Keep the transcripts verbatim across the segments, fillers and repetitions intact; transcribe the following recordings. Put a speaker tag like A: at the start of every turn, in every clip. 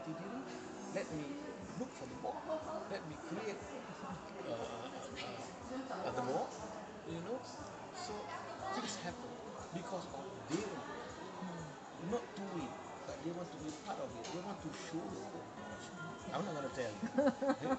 A: jati diri, let me look for the ball, let me create uh, uh, uh, the ball, you know. So things happen because of they not do it, but they want to be part of it. They want to show the world. I'm not gonna tell you.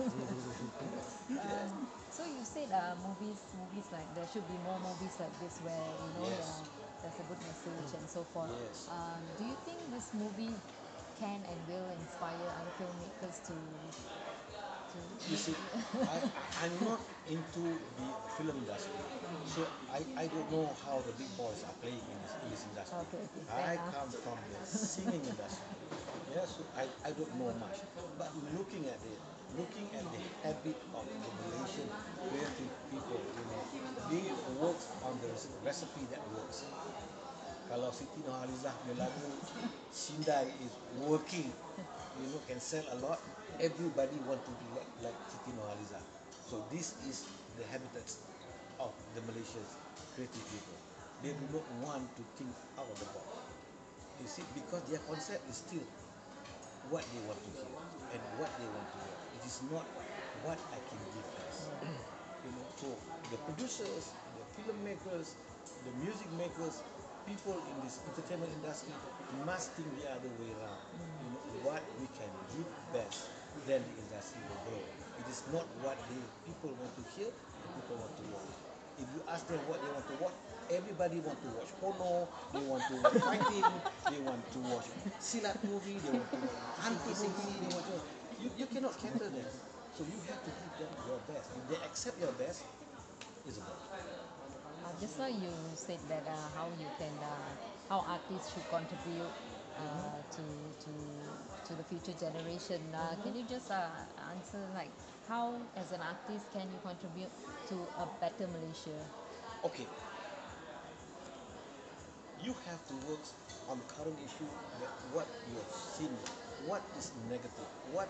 B: Um, so you said uh, movies, movies like there should be more movies like this where you know
A: Yes.
B: uh, there's a good message and so forth.
A: Yes.
B: Um, do you think this movie can and will inspire other filmmakers to to
A: You
B: make?
A: see, I, I'm not into the film industry, so I, I don't know how the big boys are playing in this, in this industry.
B: Okay, okay, fair
A: I
B: enough.
A: come from the singing industry, yeah, so I, I don't know much. But looking at it, looking at the habit of the Malaysian creative people, you know, they work on the recipe that works. Kalau Siti Nurhalizah punya lagu Sindai is working, you know, can sell a lot, everybody want to be like, like Siti Nurhalizah. So this is the habitats of the Malaysians creative people. They do not want to think out of the box. You see, because their concept is still what they want to hear and what they want to hear. It is not what I can give us. You know, so the producers, the filmmakers, the music makers, people in this entertainment industry must think the other way around. You know, what we can give best, then the industry will grow. It is not what the people want to hear, the people want to watch. If you ask them what they want to watch, everybody want to watch porno, they want to watch fighting, they want to watch silat movie, they want to watch hantu movie, they want to. You, you cannot cater them. So you have to give them your best. If they accept your best, it's a bonus.
B: Uh, just now you said that uh, how you can uh, how artists should contribute uh, to to to the future generation. Uh, can you just uh, answer like how as an artist can you contribute to a better Malaysia?
A: Okay, you have to work on the current issue that what you're seeing, what is negative, what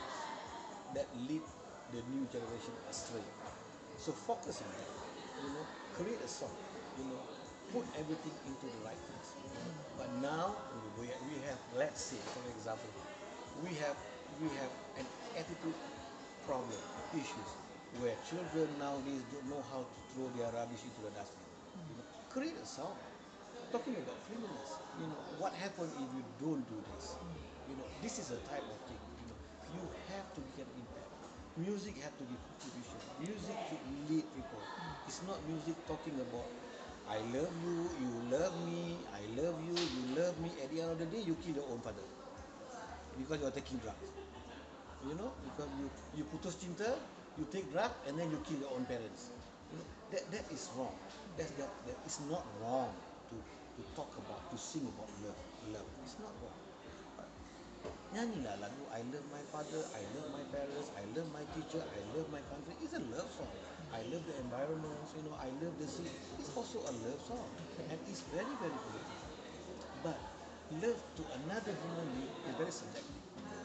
A: that lead the new generation astray. So focus on that. You know, create a song. You know, put everything into the right place. You know. But now we, we have, let's say, for example, we have we have an attitude problem, issues, where children nowadays don't know how to throw their rubbish into the dustbin. You know, create a song talking about cleanliness. You know, what happens if you don't do this? You know, this is a type of thing. You know, you have to get impact. Music have to be contribution. Music should lead people. It's not music talking about I love you, you love me, I love you, you love me. At the end of the day, you kill your own father because you are taking drugs. You know, because you you putus cinta, you take drug, and then you kill your own parents. You know, that that is wrong. That that that is not wrong to to talk about, to sing about love. Love. It's not wrong. But nyanyilah lagu I love my father, I love my parents, I love my teacher, I love my country. It's a love song. I love the environment, you know, I love the sea. It's also a love song. And it's very, very beautiful. But love to another human being is very subjective.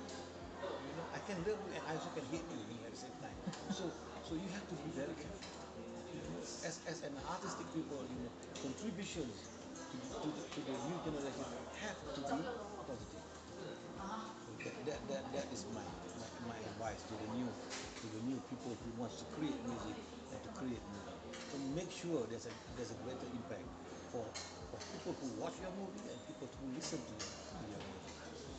A: You know, I can love you and I also can hate you at the same time. So so you have to be very careful. You know, as, as an artistic people, you know, contributions to, to, the, to the new generation have to be positive. That, that, that, that is my, my, my advice to the new to the new people who wants to create music and to create movie. So make sure there's a there's a greater impact for, for people who watch your movie and people who listen to your, to your music.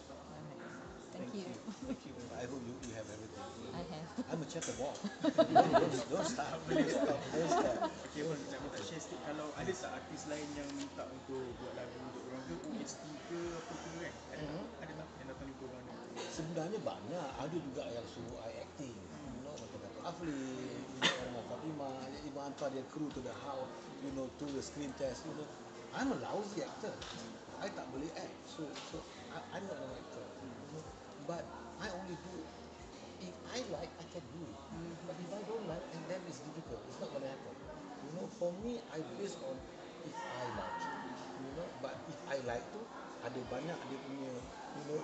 B: Thank
A: Thank
B: you.
A: you. Thank you. I hope you, you have everything.
B: I have.
A: I'm a chatterball. don't, don't, don't stop. Don't stop. Don't stop.
C: Okay, pun saya nak share sikit, kalau ada tak artis lain yang minta untuk buat lagu untuk orang ke, O S T ke apa ke kan? Ada tak?
A: Mhm.
C: Ada tak yang datang jumpa orang ni?
A: Sebenarnya banyak. Ada juga yang suruh I acting. You know, macam Dato' Afli, you know, orang Fatimah, even hantar dia crew to the house, you know, to the screen test, you know. I'm a lousy actor. I tak boleh act. So, so I, I'm not an actor. You know. But I only do if I like, I can do it. But if I don't like, and then it's difficult. It's not gonna happen. You know, for me, I base on if I like. You know, but if I like tu, ada banyak dia punya, you know,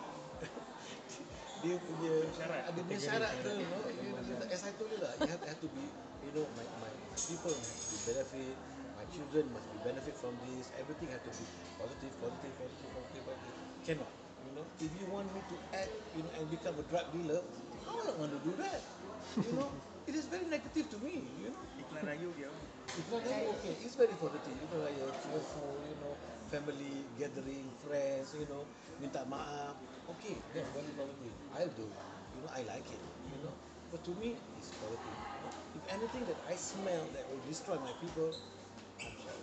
A: dia punya
C: Syarat,
A: ada punya
C: kategori
A: syarat tu,
C: syarat.
A: you know, you know, as I told you lah, you have, have to be, you know, my, my, my people have to benefit, my children must be benefit from this, everything has to be positive, positive, positive, positive, positive. Cannot, you know, if you want me to act, you know, and become a drug dealer, I'm not going to do that. You know, it is very negative to me. You know,
C: Iklan Rayu dia.
A: it's not very okay. It's very positive. You know, like a cheerful, you know, family gathering, friends, you know, minta maaf. Okay, that's very positive. I'll do it. You know, I like it. You know, but to me, it's positive. You know? If anything that I smell that will destroy my people, I'm sorry.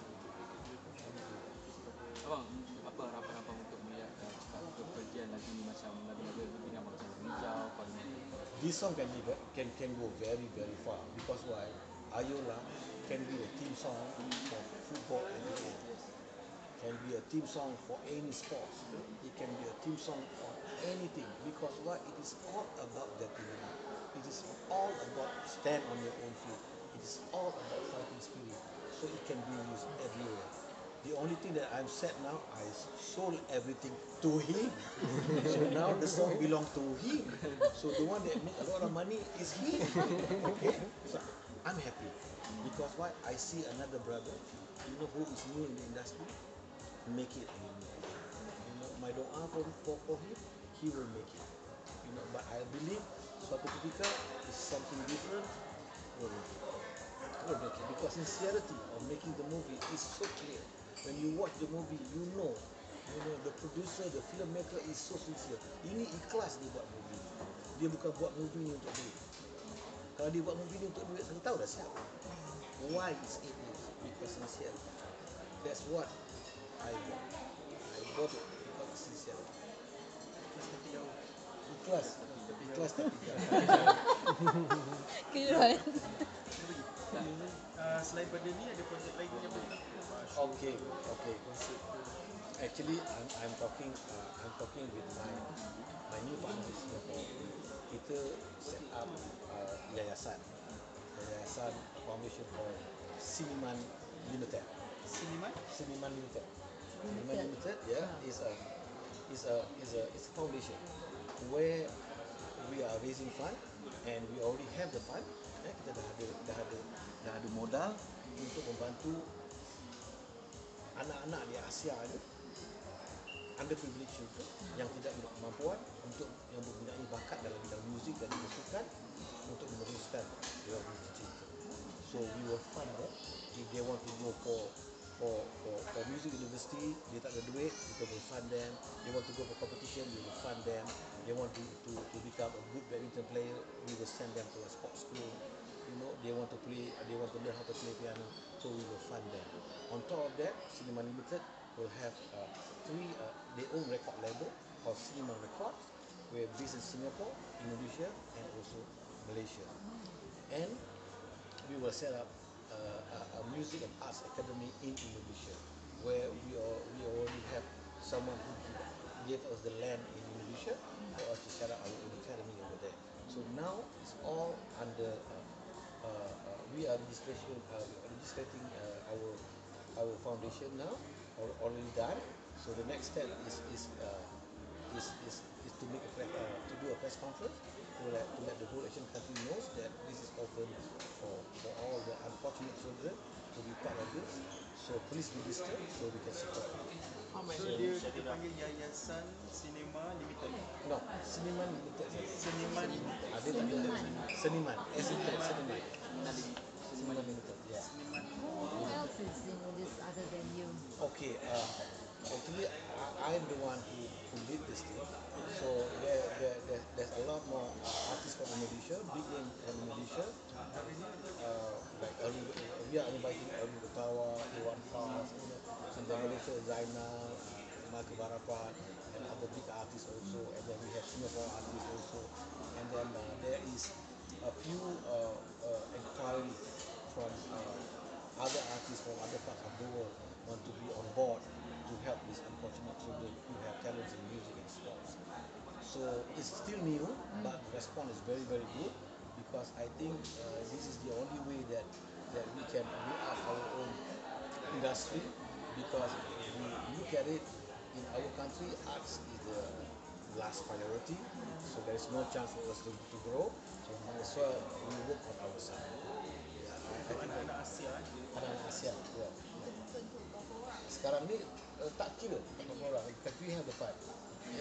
D: Abang, apa harapan abang untuk melihat uh, cakap kepergian lagi macam lagu-lagu yang abang macam hijau, kalau
A: This song can be ve- can can go very very far because why? Ayola can be a theme song for football and cricket. Can be a theme song for any sports. It can be a theme song for anything because what? It is all about gentleman. It is all about stand on your own feet. It is all about fighting spirit. So it can be used everywhere. The only thing that I'm sad now, I sold everything to him. So now the song belongs to him. So the one that make a lot of money is him. Okay? So I'm happy. Because why? I see another brother, you know, who is new in the industry, make it. You know, my doa for, for, for him, he will make it. You know, but I believe suatu ketika is something different, will make it. Will make it. Because sincerity of making the movie is so clear. When you watch the movie, you know, you know the producer, the filmmaker is so sincere. Ini ikhlas dia buat movie. Dia bukan buat movie ni untuk duit. Kalau dia buat movie ni untuk duit, kita tahu dah siapa. Why is it this? Because sincere. That's what I bought. I bought it because it's sincere.
C: Ikhlas tapi jauh.
A: Ikhlas. Ikhlas tapi jauh.
B: Kira
C: Uh, selain pada ni ada projek lain yang boleh
A: Okay, okay. Actually, I'm, I'm talking, uh, I'm talking with my my new partner in Singapore. Kita set up uh, yayasan, yayasan foundation called Siniman Limited.
C: Siniman?
A: Siniman Limited. Siniman Limited, yeah, is a is a is a is a foundation where we are raising fund and we already have the fund. Eh, kita dah ada dah ada dah ada modal untuk membantu anak-anak di Asia ni, underprivileged children yang tidak berkemampuan untuk yang mempunyai bakat dalam bidang muzik dan muzikan untuk meneruskan dia punya cita. So we will fund them. If they want to go for for for, for music university, dia tak ada duit, kita will fund them. They want to go for competition, we will fund them. They want to to, to become a good badminton player, we will send them to a sports school. You know, they want to play, they want to learn how to play piano, so we will fund them. On top of that, Cinema Limited will have uh, three uh, their own record label called Cinema Records, where based in Singapore, Indonesia, and also Malaysia. And we will set up uh, a, a music and arts academy in Indonesia, where we are, we already have someone who gave us the land in Indonesia for us to set up our own academy over there. So now it's all under. Uh, Uh, uh, we are registration, uh, registrating uh, our our foundation now, or already done. So the next step is is uh, is, is is to make a press, uh, to do a press conference to let to let the whole Asian country knows that this is open for for all the unfortunate children to be part of this. So please register so we can support.
C: So dia kita panggil Yayasan Cinema Limited.
A: No, Seniman Limited.
C: Seniman
A: Ada tak ada Seniman, S I N Seniman. Seniman Limited. Yeah.
C: Seniman.
B: who else is in this other than you?
A: Okay, uh, actually, I, I'm the one who, who did this thing. So there, there, there, there's a lot more uh, artists from Indonesia, big name from Indonesia. Uh, like Erwin, we are inviting Erwin Betawa, Iwan Fals, you know, from Malaysia, Zainal, Michael Barapat, and other big artists also. And then we have Singapore artists also. And then uh, there is a few uh, uh, inquiry from uh, other artists from other parts of the world want to be on board to help these unfortunate children who have talents in music and sports. So it's still new, but the response is very, very good because I think uh, this is the only way that, that we can build up our own industry because if we look at it in our country, arts is the last priority, so there is no chance for us to, to grow. So might as well we work on our side. Yeah, I, I
C: Untuk
A: think
C: anak-anak Asia eh.
A: anak-anak Asia, ya. Sekarang ni uh, tak kira berapa orang, because we have the fight. Yeah?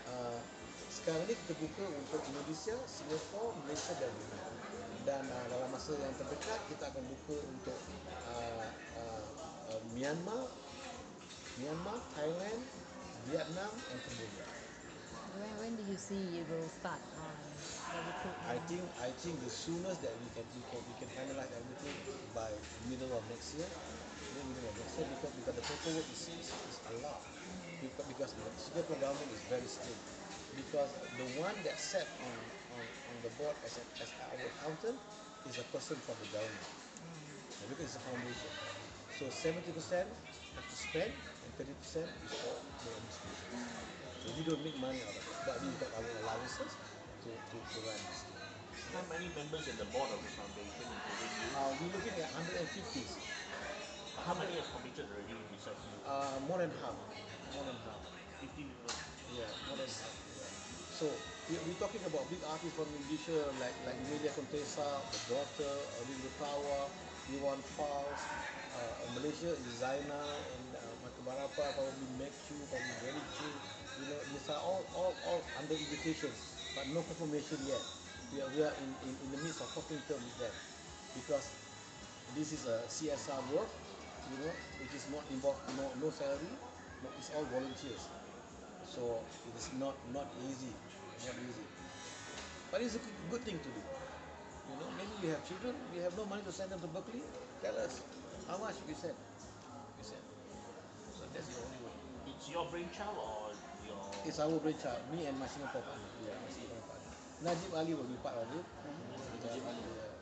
A: uh, sekarang ni kita buka untuk Indonesia, Singapura, Malaysia dan Brunei. Dan uh, dalam masa yang terdekat kita akan buka untuk uh, uh, uh, Myanmar, Myanmar, Thailand, Vietnam and Cambodia.
B: When, when do you see you will start on the recruitment?
A: I think I think the soonest that we can we can we can finalize everything by middle of next year, maybe middle of next year because because the paperwork is is, is a lot. Because, because the Singapore government is very strict. Because the one that sat on, on, on the board as, a, as our accountant is a person from the government. Now, because it's a foundation. So seventy percent have to spend and thirty percent is for the administration. So we don't make money out of it, but we got our allowances to, to, to run this thing.
E: How many members in the board of the foundation, including you?
A: Uh, we're looking at one hundred fifty.
E: How many have committed already besides you?
A: Uh, more than half. More than half.
E: fifty people.
A: Yeah, more than half. Yeah. So we, we're talking about big artists from Indonesia like like Emilia Contessa, the daughter, Linda Tawa, Iwan Fals, uh, Malaysia is Zaina and uh, Mata Barapa, probably Meg Chu, probably Very Chu. You know, these are all, all, all under invitations, but no confirmation yet. We are, we are in, in, in the midst of talking terms with them because this is a C S R work, you know, which is not involved, no, no salary, no, it's all volunteers. So it is not not easy, not easy. But it's a good, good thing to do. You know, maybe we have children, we have no money to send them to Berkeley. Tell us how much we send. We send. So that's the only way.
E: It's your brainchild or your...
A: It's our brainchild, me and my Singapore partner. Yeah, my Singapore partner. Najib Ali will be part of it. Najib Ali,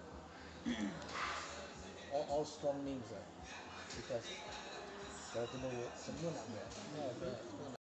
A: yeah. all, all strong names lah. Because kalau kena work, semua nak buat. Yeah, semua nak